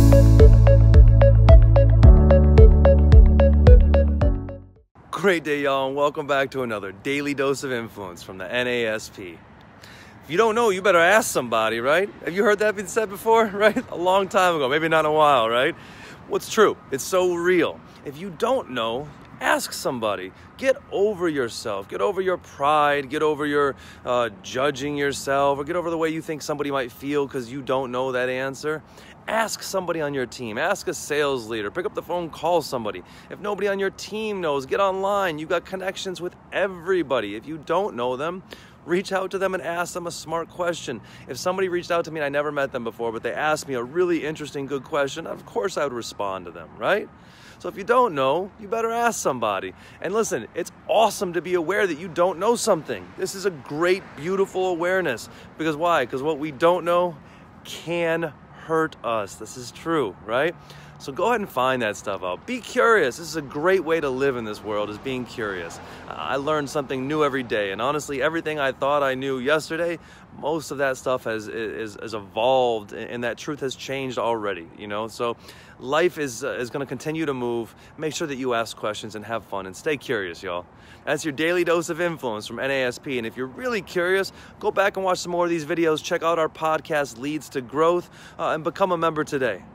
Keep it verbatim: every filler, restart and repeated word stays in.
Great day, y'all, and welcome back to another Daily Dose of Influence from the N A S P. If you don't know, you better ask somebody, right? Have you heard that being said before, right? A long time ago, maybe not in a while, right? What's true? It's so real. If you don't know, ask somebody. Get over yourself. Get over your pride. Get over your uh, judging yourself, or get over the way you think somebody might feel because you don't know that answer. Ask somebody on your team. Ask a sales leader. Pick up the phone, call somebody. If nobody on your team knows, get online. You've got connections with everybody. If you don't know them, reach out to them and ask them a smart question. If somebody reached out to me and I never met them before, but they asked me a really interesting, good question, of course I would respond to them, right? So if you don't know, you better ask somebody. And listen, it's awesome to be aware that you don't know something. This is a great, beautiful awareness. Because why? Because what we don't know can hurt us. This is true, right? So go ahead and find that stuff out. Be curious. This is a great way to live in this world, is being curious. Uh, I learn something new every day, and honestly, everything I thought I knew yesterday, most of that stuff has is, is evolved, and that truth has changed already, you know? So life is, uh, is gonna continue to move. Make sure that you ask questions and have fun and stay curious, y'all. That's your daily dose of influence from N A S P. And if you're really curious, go back and watch some more of these videos. Check out our podcast, Leads to Growth, uh, and become a member today.